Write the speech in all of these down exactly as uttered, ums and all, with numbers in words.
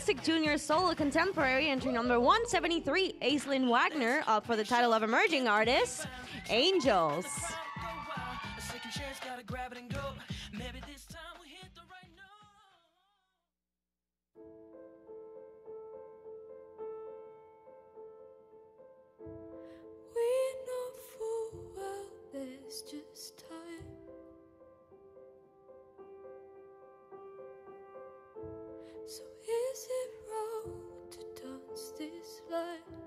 Classic Junior Solo Contemporary, entry number one seventy-three, Acelynn Wagner, up for the title of Emerging Artist, Angels. We know full well there's just time. So is it wrong to dance this line?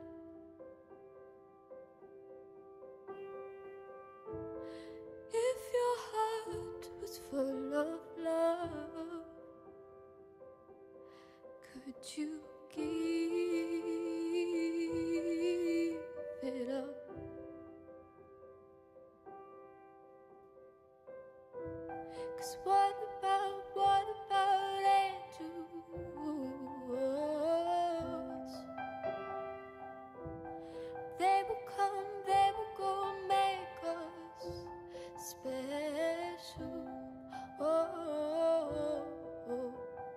If your heart was full of love, could you give it up? 'Cause what about, what about angels? They will come, they will go and make us special. Oh, oh, oh.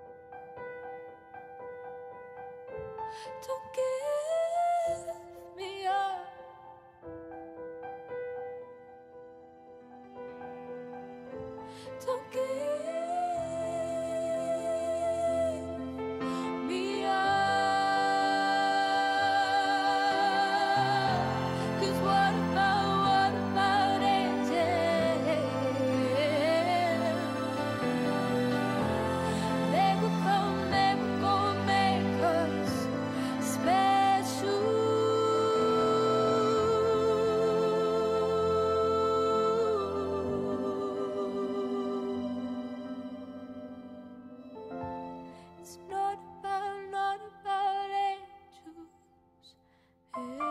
Don't give me up. Don't give me up. 'Cause what about, what about angels? They will come, they will go and make us special. It's not about, not about angels.